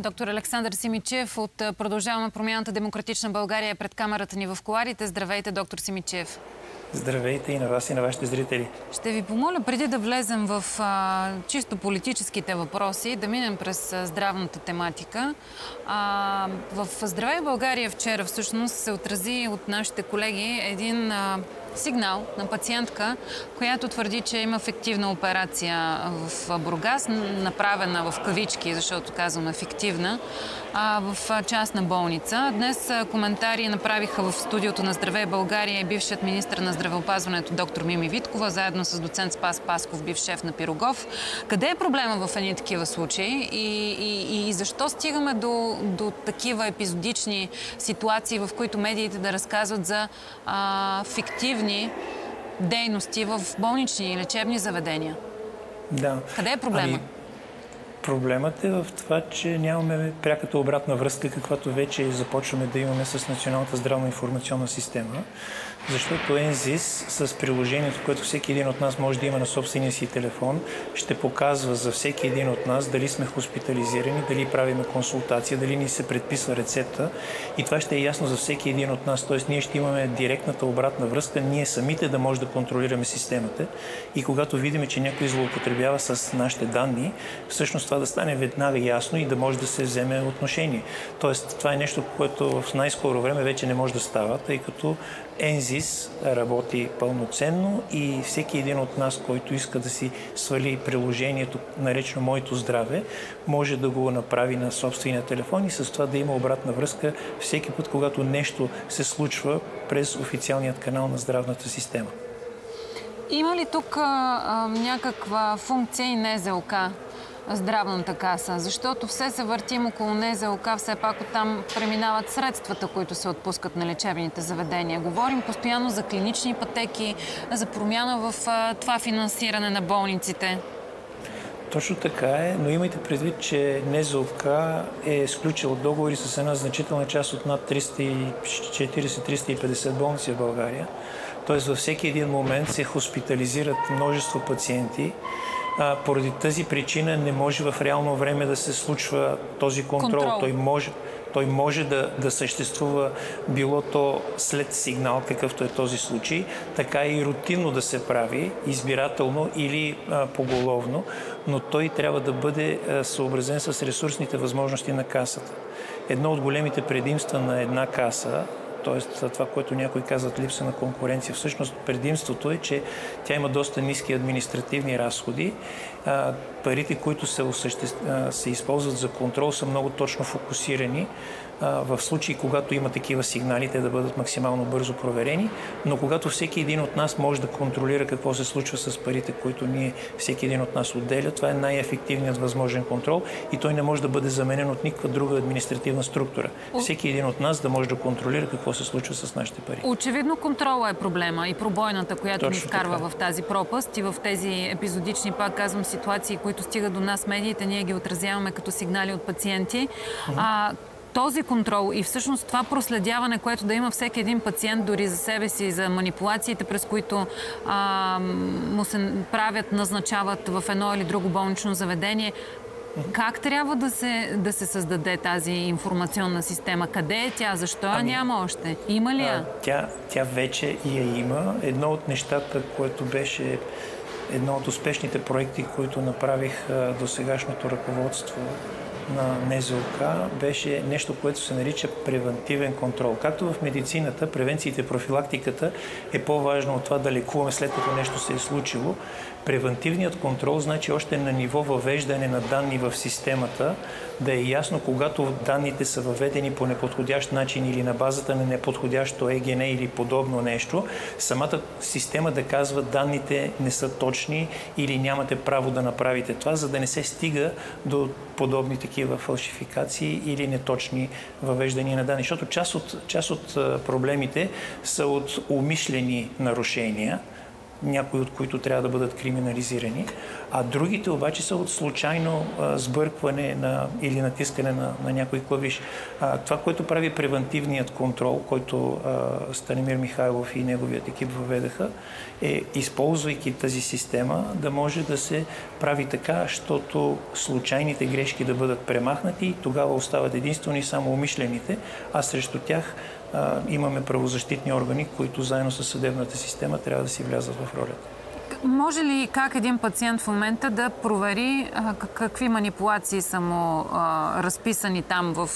Доктор Александър Симидчиев от Продължаваме промяната Демократична България пред камерата ни в кулоарите. Здравейте, доктор Симидчиев. Здравейте и на вас, и на вашите зрители. Ще ви помоля, преди да влезем в чисто политическите въпроси, да минем през здравната тематика. В Здравей България вчера всъщност се отрази от нашите колеги един сигнал на пациентка, която твърди, че има фиктивна операция в Бургас, направена в кавички, защото казвам фиктивна, в частна болница. Днес коментари направиха в студиото на Здравей България и бившият министър на здравеопазването доктор Мими Виткова, заедно с доцент Спас Пасков, бивш шеф на Пирогов. Къде е проблема в едни такива случаи и защо стигаме до такива епизодични ситуации, в които медиите да разказват за фиктивни дейности в болнични и лечебни заведения? Да. Къде е проблема? Проблемът е в това, че нямаме пряката обратна връзка, каквато вече започваме да имаме с Националната здравна информационна система. Защото НЗИС с приложението, което всеки един от нас може да има на собствения си телефон, ще показва за всеки един от нас дали сме хоспитализирани, дали правиме консултация, дали ни се предписва рецепта. И това ще е ясно за всеки един от нас. Тоест ние ще имаме директната обратна връзка, ние самите да може да контролираме системата. И когато видим, че някой злоупотребява с нашите данни, всъщност това да стане веднага ясно и да може да се вземе отношение. Тоест това е нещо, което в най-скоро време вече не може да става, тъй като НЗИС работи пълноценно и всеки един от нас, който иска да си свали приложението, наречено Моето здраве, може да го направи на собствения телефон и с това да има обратна връзка всеки път, когато нещо се случва през официалният канал на здравната система. Има ли тук някаква функция и НЗОК? Здравната каса, защото все се въртим около НЗОК, все пак оттам преминават средствата, които се отпускат на лечебните заведения. Говорим постоянно за клинични пътеки, за промяна в това финансиране на болниците. Точно така е, но имайте предвид, че НЗОК е сключил договори с една значителна част от над 340-350 болници в България. Тоест във всеки един момент се хоспитализират множество пациенти. Поради тази причина не може в реално време да се случва този контрол. Той може да съществува било то след сигнал, какъвто е този случай, така и рутинно да се прави, избирателно или поголовно, но той трябва да бъде съобразен с ресурсните възможности на касата. Едно от големите предимства на една каса, т.е. това, което някои казват липса на конкуренция. Всъщност предимството е, че тя има доста ниски административни разходи. Парите, които се използват за контрол, са много точно фокусирани. В случай, когато има такива сигнали, те да бъдат максимално бързо проверени, но когато всеки един от нас може да контролира какво се случва с парите, които всеки един от нас отделя, това е най-ефективният възможен контрол и той не може да бъде заменен от никаква друга административна структура. Всеки един от нас да може да контролира какво се случва с нашите пари. Очевидно контрола е проблема и пробойната, която ни вкарва в тази пропаст и в тези епизодични, пак казвам, ситуации, които стигат до нас медиите, ние ги отразяваме като сигнали от пациенти. Този контрол и всъщност това проследяване, което да има всеки един пациент дори за себе си, за манипулациите, през които му се назначават в едно или друго болнично заведение, как трябва да се създаде тази информационна система? Къде е тя? Защо я няма още? Има ли я? Тя вече я има. Едно от нещата, което беше едно от успешните проекти, които направих до сегашното ръководство на НЗОК, беше нещо, което се нарича превентивен контрол. Както в медицината, превенциите и профилактиката е по-важно от това да лекуваме след като нещо се е случило. Превентивният контрол значи още на ниво въвеждане на данни в системата, да е ясно, когато данните са въведени по неподходящ начин или на базата на неподходящо ЕГН или подобно нещо, самата система да казва данните не са точни или нямате право да направите това, за да не се стига до подобни такива фалшификации или неточни въвеждания на данни. Защото част от проблемите са от умишлени нарушения, някои от които трябва да бъдат криминализирани, а другите обаче са от случайно сбъркване или натискане на някой клавиш. Това, което прави превентивният контрол, който Станимир Михайлов и неговият екип въведаха, е, използвайки тази система, да може да се прави така, защото случайните грешки да бъдат премахнати и тогава остават единствено и само умишлените, а срещу тях имаме правозащитни органи, които заедно с съдебната система трябва да си влязат в ролята. Може ли как един пациент в момента да провери какви манипулации са му разписани там в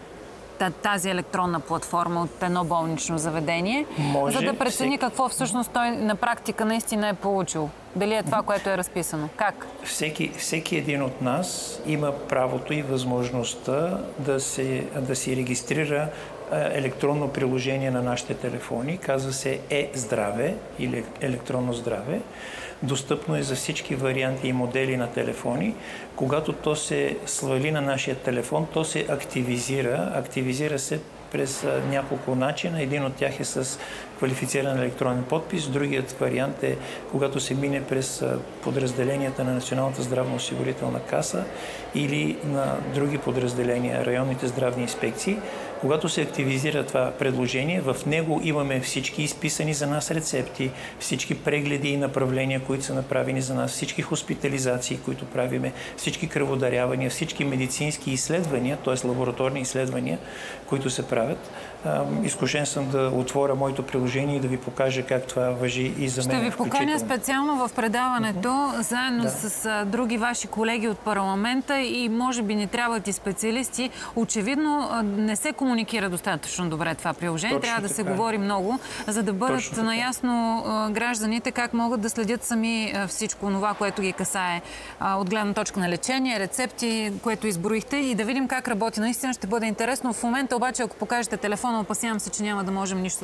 тази електронна платформа от едно болнично заведение, за да прецени какво всъщност той на практика наистина е получил? Дали е това, което е разписано? Как? Всеки един от нас има правото и възможността да си регистрира електронно приложение на нашите телефони. Казва се Е-здраве или електронно здраве. Достъпно е за всички варианти и модели на телефони. Когато то се свали на нашия телефон, то се активизира. Активизира се през няколко начина. Един от тях е с квалифициран електронен подпис. Другият вариант е когато се мине през подразделенията на Националната здравноосигурителна каса или на други подразделения, районните здравни инспекции. Когато се активизира това предложение, в него имаме всички изписани за нас рецепти, всички прегледи и направления, които са направени за нас, всички хоспитализации, които правиме, всички кръводарявания, всички медицински изследвания, т.е. лабораторни изследвания, които се правят. Изкушен съм да отворя моето приложение и да ви покажа как това важи и за мен. Ще ви поканя специално в предаването, заедно с други ваши колеги от парламента и може би ни трябват и специалисти. Очевидно не се комуникира достатъчно добре това приложение. Трябва да се говори много, за да бъдат наясно гражданите как могат да следят сами всичко това, което ги касае от гледна точка на лечение, рецепти, което изброихте, и да видим как работи. Наистина ще бъде интересно. В момента обаче, ако покажете телефона, опасявам се, че няма да можем нищо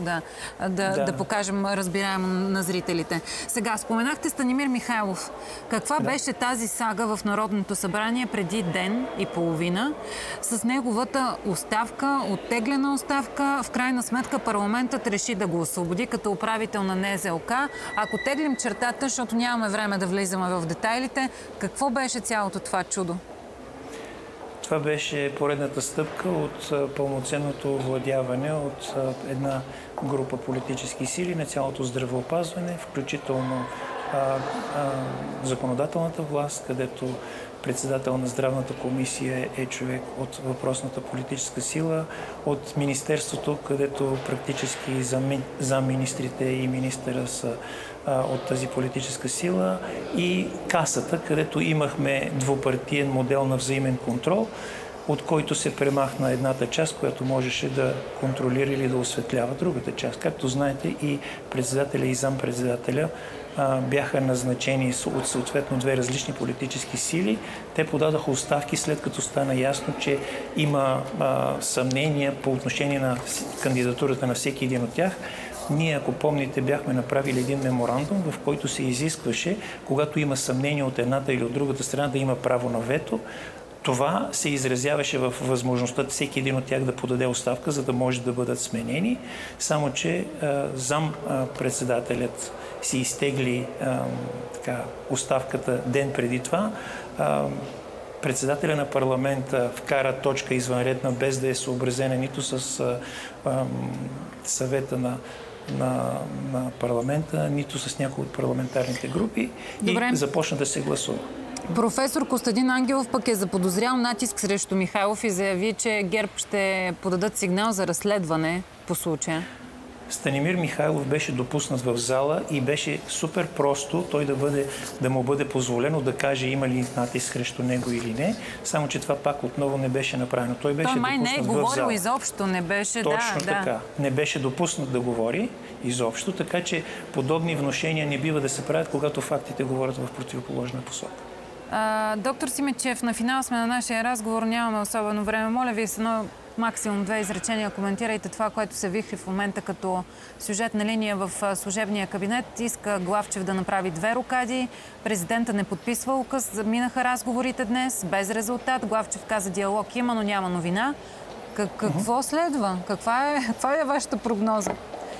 да покажем разбираемо на зрителите. Сега, споменахте Станимир Михайлов. Каква беше тази сага в Народното събрание преди ден и половина с неговата оставка, оттеглена оставка? В крайна сметка парламентът реши да го освободи като управител на НЗОК. Ако теглим чертата, защото нямаме време да влизаме в детайлите, какво беше цялото това чудо? Това беше поредната стъпка от пълноценното овладяване от една група политически сили на цялото здравеопазване, включително законодателната власт, където председател на здравната комисия е човек от въпросната политическа сила, от Министерството, където практически замминистрите и министъра са от тази политическа сила, и Касата, където имахме двупартиен модел на взаимен контрол, от който се премахна едната част, която можеше да контролира или да осветлява другата част. Както знаете, и председателя и зампредседателя бяха назначени от съответно две различни политически сили. Те подадаха оставки, след като стана ясно, че има съмнения по отношение на кандидатурата на всеки един от тях. Ние, ако помните, бяхме направили един меморандум, в който се изискваше, когато има съмнение от едната или от другата страна, да има право на вето. Това се изразяваше в възможността всеки един от тях да подаде оставка, за да може да бъдат сменени. Само че зам-председателят си изтегли оставката ден преди това. Председателя на парламента вкара точка извънредна, без да е съобразена нито с съвета на парламента, нито с някои от парламентарните групи. Добре. И започна да се гласува. Професор Костадин Ангелов пък е заподозрял натиск срещу Михайлов и заяви, че ГЕРБ ще подадат сигнал за разследване по случая. Станимир Михайлов беше допуснат в зала и беше супер просто той да му бъде позволено да каже има ли натиск срещу него или не, само че това пак отново не беше направено. Той беше май допуснат не е говорил изобщо, не беше... Точно така. Не беше допуснат да говори изобщо, така че подобни внушения не бива да се правят, когато фактите говорят в противоположна посока. Доктор Симидчиев, на финал сме на нашия разговор, нямаме особено време. Моля ви с едно максимум две изречения коментирайте това, което се вихри в момента като сюжетна линия в служебния кабинет. Иска Главчев да направи 2 рокади. Президента не подписва указ. Минаха разговорите днес без резултат. Главчев каза диалог има, но няма новина. Какво следва? Каква е вашата прогноза?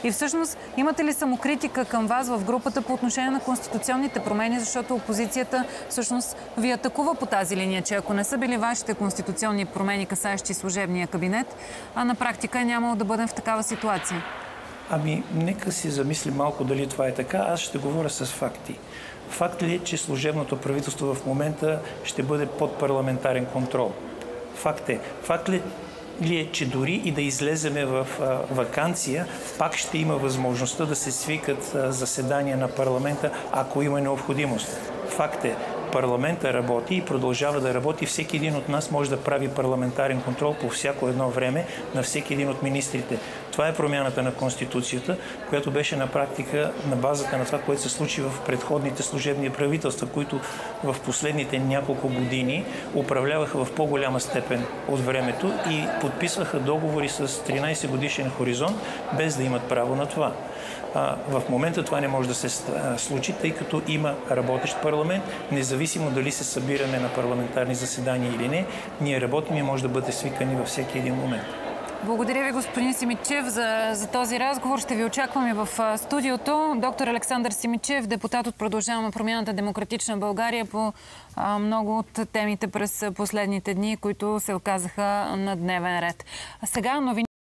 И всъщност, имате ли самокритика към вас в групата по отношение на конституционните промени, защото опозицията всъщност ви атакува по тази линия, че ако не са били вашите конституционни промени, касаещи служебния кабинет, а на практика е нямало да бъдем в такава ситуация? Ами, нека си замислим малко дали това е така. Аз ще говоря с факти. Факт ли е, че служебното правителство в момента ще бъде под парламентарен контрол? Факт е. Факт ли е, че дори и да излеземе в ваканция, пак ще има възможността да се свикат заседания на парламента, ако има необходимост. Факт е. Парламента работи и продължава да работи. Всеки един от нас може да прави парламентарен контрол по всяко едно време на всеки един от министрите. Това е промяната на Конституцията, която беше на практика на базата на това, което се случи в предходните служебни правителства, които в последните няколко години управляваха в по-голяма степен от времето и подписваха договори с 13 годишен хоризонт, без да имат право на това. В момента това не може да се случи, тъй като има работещ парламент, независимо дали се събираме на парламентарни заседания или не, ние работим и може да бъде свикани във всеки един момент. Благодаря ви, господин Симидчиев, за този разговор. Ще ви очакваме в студиото. Доктор Александър Симидчиев, депутат от Продължаваме промяната Демократична България по много от темите през последните дни, които се оказаха на дневен ред. А сега новини.